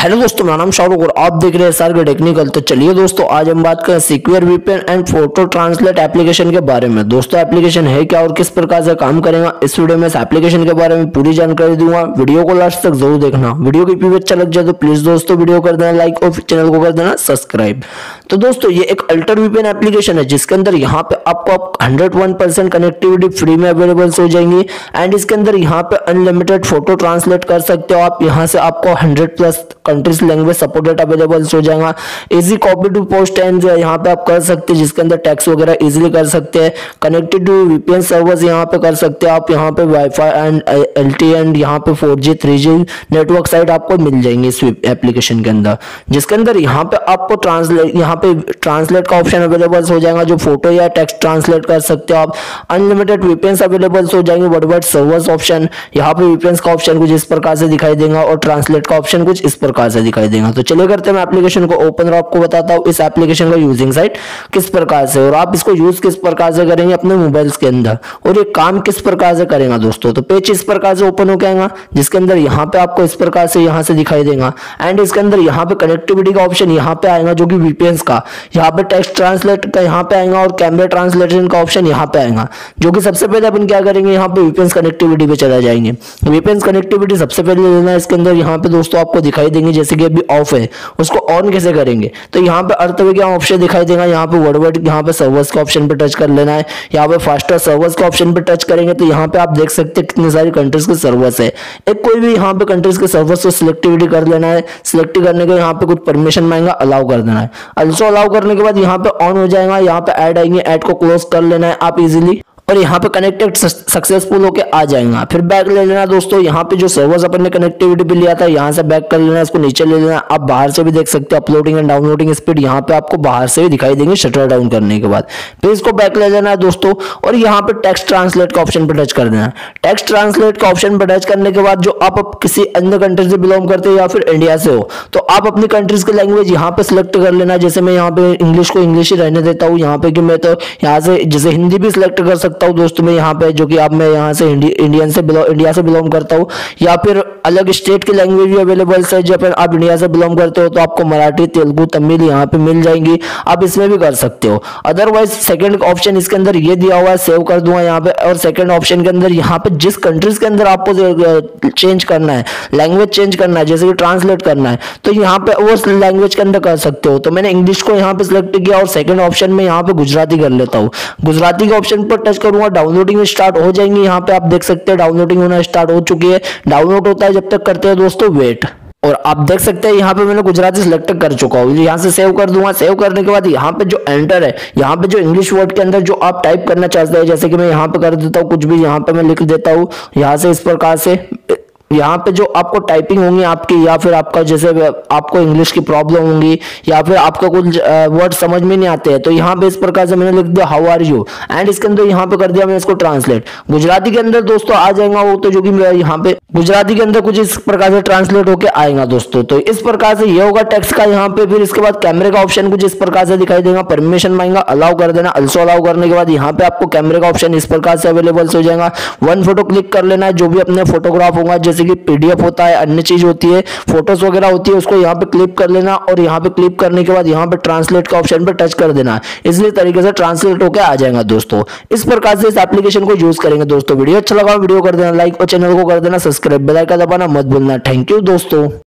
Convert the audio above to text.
Hello दोस्तों, मेरा नाम शाहरुख और आप देख रहे हैं सार्ग टेक्निकल। तो चलिए दोस्तों, आज हम बात करें secure VPN and photo translate application के बारे में। दोस्तों, एप्लीकेशन है क्या और किस प्रकार से काम करेगा, इस वीडियो में इस एप्लीकेशन के बारे में पूरी जानकारी दूंगा। वीडियो को लास्ट तक जरूर देखना। वीडियो की भी अच्छा लग जाए तो प्लीज दोस्तों वीडियो कर देना लाइक और चैनल को कर देना सब्सक्राइब। तो दोस्तों, ये एक अल्टर वीपीएन एप्लीकेशन है जिसके अंदर यहाँ पे आपको 101% कनेक्टिविटी फ्री में अवेलेबल हो जाएंगी एंड इसके अंदर यहाँ पे अनलिमिटेड फोटो ट्रांसलेट कर सकते हो आप। यहाँ से आपको 100+ कंट्रीज लैंग्वेज सपोर्टेड अवेलेबल हो जाएगा। Easy copy to post and यहाँ पे आप कर सकते हैं, जिसके अंदर टैक्स वगैरह इजीली कर सकते हैं। कनेक्टेड टू वीपीएन सर्वर्स यहाँ पे कर सकते हैं आप। यहाँ पे वाईफाई एंड एलटीई एंड यहाँ पे 4G 3G नेटवर्क साइट आपको मिल जाएंगे इस एप्लीकेशन के अंदर, जिसके अंदर यहाँ पे आपको ट्रांसलेट का ऑप्शन अवेलेबल हो जाएगा, जो फोटो या टेक्स्ट ट्रांसलेट कर सकते हो आप। अनलिमिटेड वीपीएन अवेलेबल हो जाएंगे, वर्ल्डवाइड सर्वर्स ऑप्शन। यहाँ पे वीपीएन का ऑप्शन कुछ इस प्रकार से दिखाई देगा और ट्रांसलेट का ऑप्शन कुछ इस प्रकार से दिखाई देगा। तो चलिए करते हैं, मैं एप्लीकेशन को ओपन और आपको बताता हूँ इस एप्लीकेशन का यूजिंग साइट किस प्रकार से और आप इसको यूज किस प्रकार से करेंगे अपने मोबाइल्स के अंदर और ये काम किस प्रकार से करेगा दोस्तों। तो पेज इस प्रकार से ओपन हो आएगा, जिसके अंदर यहाँ पे आपको इस प्रकार से यहाँ से दिखाई देगा एंड इसके अंदर यहाँ पे कनेक्टिविटी का ऑप्शन यहाँ पे आएगा, जो कि वीपीएन का। यहाँ पे टेक्स्ट ट्रांसलेट का यहाँ पे आएगा और कैमरा ट्रांसलेशन का ऑप्शन यहाँ पे आएगा, जो कि सबसे पहले अपन क्या करेंगे, यहाँ पे वीपीएन कनेक्टिविटी पे चला जाएंगे। वीपीएन कनेक्टिविटी सबसे पहले लेना है। इसके अंदर यहाँ पे दोस्तों आपको दिखाई देंगे, जैसे कि अभी ऑफ है, उसको ऑन कैसे करेंगे। तो यहाँ पे अर्थवे का ऑप्शन दिखाई देगा, यहाँ पे वर्ल्डवाइड यहाँ पे सर्वर्स के ऑप्शन पे टच कर लेना है। यहाँ पे फास्टर सर्वर्स के ऑप्शन पे टच करेंगे तो यहाँ पे आप देख सकते हैं कितनी सारी कंट्रीज के सर्वर्स है। एक कोई भी यहाँ पे कंट्रीज के सर्वर्स को सिलेक्टिविटी कर लेना है। सिलेक्ट करने के यहाँ पे कुछ परमिशन मांगेगा, अलाउ कर देना है। अल्सो अलाउ करने के बाद यहाँ पे ऑन हो जाएगा। यहाँ पे ऐड आएंगे, ऐड को क्लोज कर लेना है आप इजीली और यहाँ पे कनेक्टेड सक्सेसफुल होके आ जाएगा। फिर बैक ले लेना दोस्तों। यहाँ पे जो सर्वर्स अपन ने कनेक्टिविटी पे लिया था, यहाँ से बैक कर लेना, इसको नीचे ले लेना। आप बाहर से भी देख सकते हो अपलोडिंग एंड डाउनलोडिंग स्पीड यहाँ पे आपको बाहर से भी दिखाई देंगे शटर डाउन करने के बाद। फिर इसको बैक ले लेना है दोस्तों और यहाँ पे टेक्स्ट ट्रांसलेट का ऑप्शन पे टच कर देना है। टेक्स्ट ट्रांसलेट का ऑप्शन पे टच करने के बाद जो आप किसी अन्य कंट्री से बिलोंग करते हो या फिर इंडिया से हो, तो आप अपनी कंट्रीज की लैंग्वेज यहाँ पे सिलेक्ट कर लेना। जैसे मैं यहाँ पे इंग्लिश को इंग्लिश ही रहने देता हूँ यहाँ पे, कि मैं तो यहाँ से जैसे हिंदी भी सिलेक्ट कर सकता हूँ दोस्तों मैं यहाँ पे, जो कि आप मैं यहाँ से इंडिया से बिलोंग करता हूँ, या फिर अलग स्टेट की लैंग्वेज भी अवेलेबल है। जब आप इंडिया से बिलोंग करते हो तो आपको मराठी, तेलुगु, तमिल यहाँ पे मिल जाएंगी, आप इसमें भी कर सकते हो। अदरवाइज सेकंड ऑप्शन इसके अंदर ये दिया हुआ है, सेव कर दूंगा यहाँ पे। और सेकंड ऑप्शन के अंदर यहाँ पे जिस कंट्रीज के अंदर आपको चेंज करना है, लैंग्वेज चेंज करना है, जैसे कि ट्रांसलेट करना है, तो यहाँ पे वो लैंग्वेज के अंदर कर सकते हो। तो मैंने इंग्लिश को यहाँ पे सिलेक्ट किया और सेकंड ऑप्शन में यहाँ पे गुजराती कर लेता हूँ। गुजराती के ऑप्शन पर टच करूंगा, डाउनलोडिंग स्टार्ट हो जाएंगे। यहाँ पे आप देख सकते हैं डाउनलोडिंग होना स्टार्ट हो चुकी है। डाउनलोड होता है, जब तक करते हैं दोस्तों वेट। और आप देख सकते हैं यहाँ पे मैंने गुजराती सिलेक्ट कर चुका हूँ। यहाँ से सेव कर दूंगा। सेव करने के बाद यहाँ पे जो एंटर है, यहाँ पे जो इंग्लिश वर्ड के अंदर जो आप टाइप करना चाहते हैं, जैसे कि मैं यहाँ पे कर देता हूँ कुछ भी, यहाँ पे मैं लिख देता हूँ यहाँ से इस प्रकार से। यहाँ पे जो आपको टाइपिंग होंगी आपकी, या फिर आपका जैसे आपको इंग्लिश की प्रॉब्लम होंगी या फिर आपको कुछ वर्ड समझ में नहीं आते हैं, तो यहाँ पे इस प्रकार से मैंने लिख दिया हाउ आर यू एंड इसके अंदर यहाँ पे कर दिया मैंने इसको ट्रांसलेट। गुजराती के अंदर दोस्तों आ जाएगा वो, तो जो कि यहाँ पे गुजराती के अंदर कुछ इस प्रकार से ट्रांसलेट होके आएगा दोस्तों। तो इस प्रकार से ये होगा टेक्स्ट का यहाँ पे। फिर इसके बाद कैमरे का ऑप्शन कुछ इस प्रकार से दिखाई देगा, परमिशन मांगेगा, अलाउ कर देना। अल्सो अलाउ करने के बाद यहाँ पे आपको कैमरे का ऑप्शन इस प्रकार से अवेलेबल हो जाएगा। वन फोटो क्लिक कर लेना है, जो भी अपने फोटोग्राफ होगा, जैसे कि पीडीएफ होता है, अन्य चीज होती है, फोटोज वगैरह होती है, उसको यहाँ पे क्लिक कर लेना और यहाँ पे क्लिक करने के बाद यहाँ पे ट्रांसलेट का ऑप्शन पे टच कर देना। इसलिए तरीके से ट्रांसलेट होकर आ जाएगा दोस्तों। इस प्रकार से इस एप्लीकेशन को यूज करेंगे दोस्तों। वीडियो अच्छा लगा वीडियो कर देना लाइक और चैनल को कर देना सब्सक्राइब, बेल आइकन दबाना मत भूलना। थैंक यू दोस्तों।